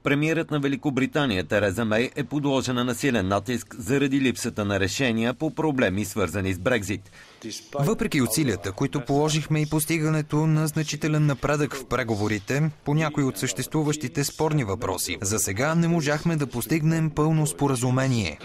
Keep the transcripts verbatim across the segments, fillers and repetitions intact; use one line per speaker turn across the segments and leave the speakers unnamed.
Премиерът на Великобритания Тереза Мей е подложена на силен натиск заради липсата на решения по проблеми, свързани с Брекзит.
Въпреки усилията, които положихме и постигането на значителен напредък в преговорите по някои от съществуващите спорни въпроси, за сега не можахме да постигнем пълно споразумение.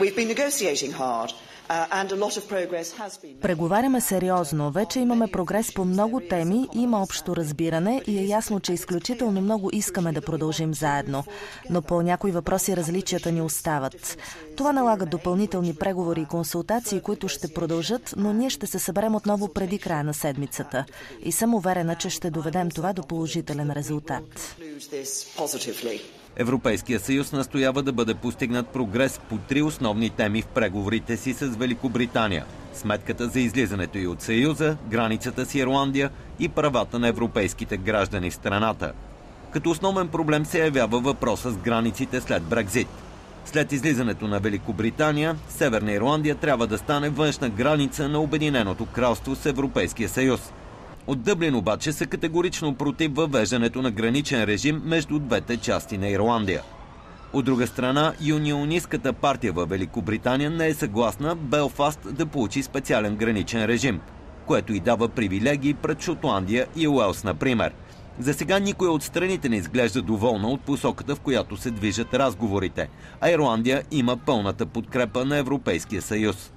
Преговаряме сериозно. Вече имаме прогрес по много теми, има общо разбиране и е ясно, че изключително много искаме да продължим заедно. Но по някои въпроси различията ни остават. Това налага допълнителни преговори и консултации, които ще продължат, но ние ще се съберем отново преди края на седмицата. И съм уверена, че ще доведем това до положителен резултат.
Европейския съюз настоява да бъде постигнат прогрес по три основни теми в преговорите си с Великобритания – сметката за излизането и от Съюза, границата с Ирландия и правата на европейските граждани в страната. Като основен проблем се явява въпроса с границите след Брекзит. След излизането на Великобритания, Северна Ирландия трябва да стане външна граница на Обединеното кралство с Европейския съюз. От Дъблин обаче са категорично против въвеждането на граничен режим между двете части на Ирландия. От друга страна, юнионистката партия във Великобритания не е съгласна Белфаст да получи специален граничен режим, което и дава привилегии пред Шотландия и Уелс, например. За сега никой от страните не изглежда доволна от посоката, в която се движат разговорите, а Ирландия има пълната подкрепа на Европейския съюз.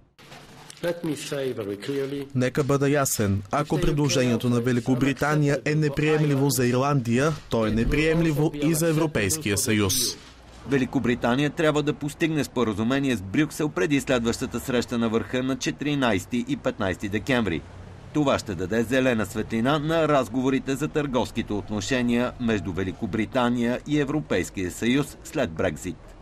Нека бъда ясен. Ако предложението на Великобритания е неприемливо за Ирландия, то е неприемливо и за Европейския съюз.
Великобритания трябва да постигне споразумение с Брюксел преди следващата среща на върха на четиринайсети и петнайсети декември. Това ще даде зелена светлина на разговорите за търговските отношения между Великобритания и Европейския съюз след Брекзит.